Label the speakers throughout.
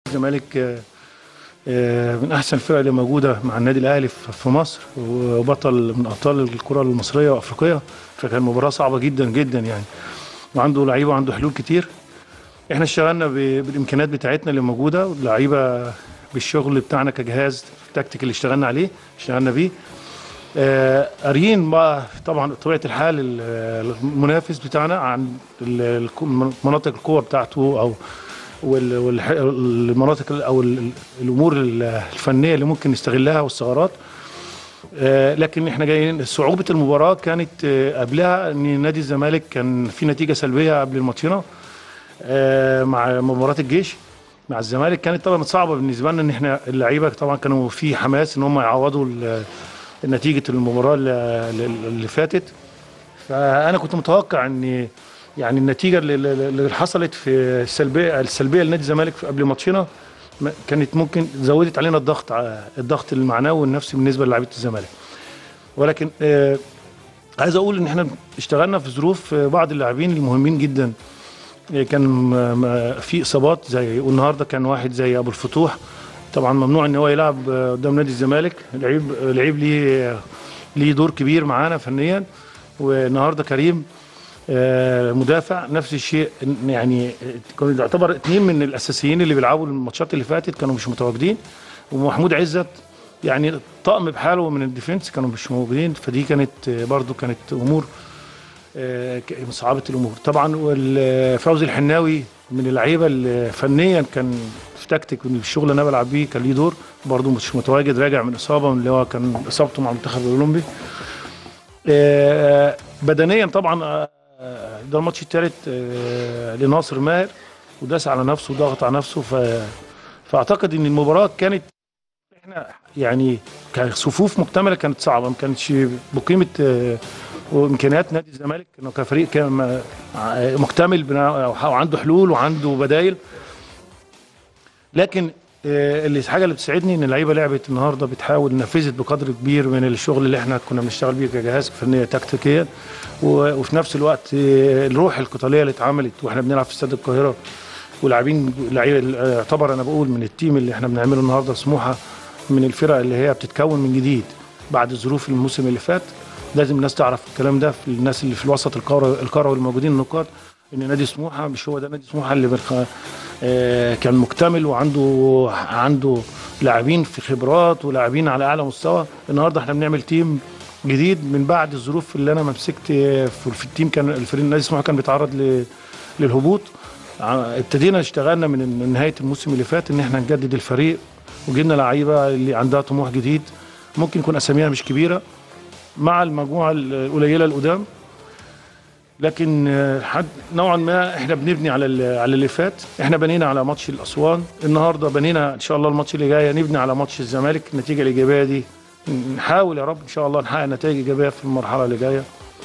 Speaker 1: الزمالك من احسن الفرق اللي موجوده مع النادي الاهلي في مصر، وبطل من ابطال الكره المصريه وافريقيه. فكان مباراه صعبه جدا جدا يعني، وعنده لعيبه وعنده حلول كتير. احنا اشتغلنا بالامكانيات بتاعتنا اللي موجوده، واللعيبه بالشغل بتاعنا كجهاز التكتيك اللي اشتغلنا عليه اشتغلنا بيه. قاريين بقى طبعا بطبيعه الحال المنافس بتاعنا عن مناطق القوه بتاعته او والمناطق او الامور الفنيه اللي ممكن نستغلها والثغرات. لكن احنا جايين صعوبه المباراه كانت قبلها ان نادي الزمالك كان في نتيجه سلبيه قبل الماتشين مع مباراه الجيش مع الزمالك. كانت طبعا صعبه بالنسبه لنا ان احنا اللعيبه طبعا كانوا في حماس ان هم يعوضوا نتيجه المباراه اللي فاتت. فانا كنت متوقع ان يعني النتيجه اللي حصلت في السلبيه لنادي الزمالك قبل ماتشنا كانت ممكن زودت علينا الضغط المعنوي والنفسي بالنسبه للاعيبه الزمالك. ولكن عايز اقول ان احنا اشتغلنا في ظروف بعض اللاعبين المهمين جدا. كان في اصابات زي والنهارده كان واحد زي ابو الفتوح طبعا ممنوع ان هو يلعب قدام نادي الزمالك. لعيب ليه دور كبير معانا فنيا. والنهارده كريم مدافع نفس الشيء، يعني كانوا يعتبر اثنين من الاساسيين اللي بيلعبوا الماتشات اللي فاتت كانوا مش متواجدين. ومحمود عزت يعني طقم بحاله من الديفنس كانوا مش موجودين. فدي كانت برضو كانت امور صعبه الامور طبعا. والفوزي الحناوي من اللعيبه اللي فنيا كان في تكتيك الشغل اللي انا بلعب بيه كان ليه دور برضو مش متواجد، راجع من اصابه من اللي هو كان اصابته مع المنتخب الاولمبي. بدنيا طبعا ده الماتش الثالث لناصر ماهر وداس على نفسه وضغط على نفسه. فاعتقد ان المباراه كانت احنا يعني كصفوف مكتمله كانت صعبه، ما كانتش بقيمه وامكانيات نادي الزمالك انه كفريق كان مكتمل وعنده حلول وعنده بدايل. لكن الحاجه اللي بتسعدني ان اللعيبه لعبت النهارده بتحاول نفذت بقدر كبير من الشغل اللي احنا كنا بنشتغل بيه كجهاز فنيه تكتيكيا، وفي نفس الوقت الروح القتاليه اللي اتعملت واحنا بنلعب في استاد القاهره. ولاعبين لعيبه يعتبر انا بقول من التيم اللي احنا بنعمله النهارده سموحه من الفرق اللي هي بتتكون من جديد بعد ظروف الموسم اللي فات. لازم الناس تعرف الكلام ده، في الناس اللي في الوسط القاره والموجودين النقاط، ان نادي سموحه مش هو ده نادي سموحه اللي كان مكتمل وعنده لاعبين في خبرات ولاعبين على اعلى مستوى. النهارده احنا بنعمل تيم جديد من بعد الظروف اللي انا مسكت في التيم. كان الفريق نادي سموحه كان بيتعرض للهبوط. ابتدينا اشتغلنا من نهايه الموسم اللي فات ان احنا نجدد الفريق، وجبنا لعيبه اللي عندها طموح جديد ممكن يكون اساميها مش كبيره مع المجموعه القليله القدام. لكن نوعا ما احنا بنبني على اللي فات. احنا بنينا على ماتش الاسوان، النهارده بنينا ان شاء الله الماتش اللي جاي نبني على ماتش الزمالك. النتيجه الايجابيه دي نحاول يا رب ان شاء الله نحقق نتائج ايجابيه في المرحله اللي جايه.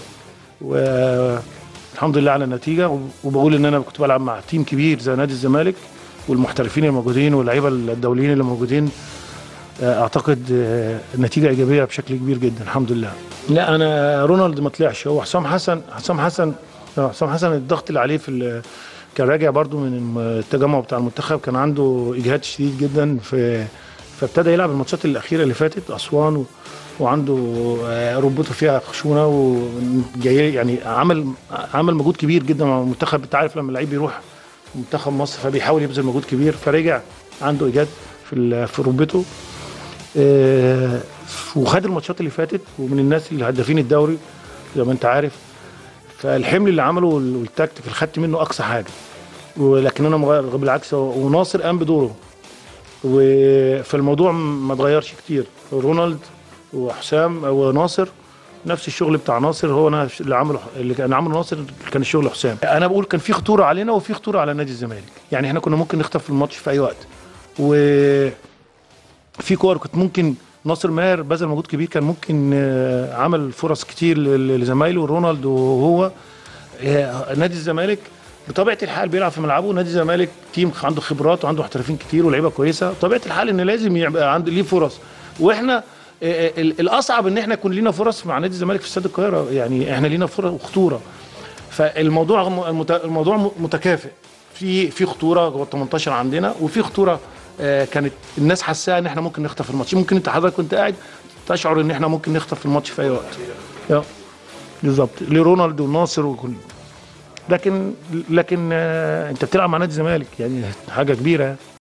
Speaker 1: والحمد لله على النتيجه. وبقول ان انا كنت بلعب مع تيم كبير زي نادي الزمالك والمحترفين الموجودين واللعيبه الدوليين اللي موجودين. اعتقد النتيجه ايجابيه بشكل كبير جدا الحمد لله. لا انا رونالد ما طلعش، هو حسام حسن الضغط اللي عليه كان راجع برضو من التجمع بتاع المنتخب، كان عنده اجهاد شديد جدا فابتدى يلعب الماتشات الاخيره اللي فاتت اسوان وعنده ركبته فيها خشونه وجاي يعني عمل مجهود كبير جدا مع المنتخب. انت عارف لما اللعيب بيروح منتخب مصر فبيحاول يبذل مجهود كبير، فرجع عنده اجهاد في ركبته. وخد الماتشات اللي فاتت ومن الناس اللي هدافين الدوري زي ما انت عارف. فالحمل اللي عمله والتكتيك اللي خدت منه اقصى حاجه، ولكن انا بالعكس وناصر قام بدوره. فالموضوع ما اتغيرش كتير. رونالد وحسام وناصر نفس الشغل بتاع ناصر هو انا اللي كان عامله ناصر كان الشغل حسام. انا بقول كان في خطوره علينا وفي خطوره على نادي الزمالك، يعني احنا كنا ممكن نخطف الماتش في اي وقت. وفي كور كنت ممكن ناصر ماهر بذل مجهود كبير كان ممكن عمل فرص كتير لزمايله. رونالد وهو نادي الزمالك بطبيعه الحال بيلعب في ملعبه. نادي الزمالك تيم عنده خبرات وعنده محترفين كتير ولاعيبه كويسه، طبيعه الحال ان لازم يبقى عنده ليه فرص. واحنا الاصعب ان احنا يكون لينا فرص مع نادي الزمالك في استاد القاهره، يعني احنا لينا فرص وخطوره. فالموضوع متكافئ، في خطوره جوه ال 18 عندنا وفي خطوره كانت الناس حاساها ان احنا ممكن نخطف الماتش. ممكن انت حضرتك كنت قاعد تشعر ان احنا ممكن نخطف الماتش في اي وقت. بالظبط، لرونالدو وناصر وكل. لكن انت بتلعب مع نادي الزمالك، يعني حاجه كبيره.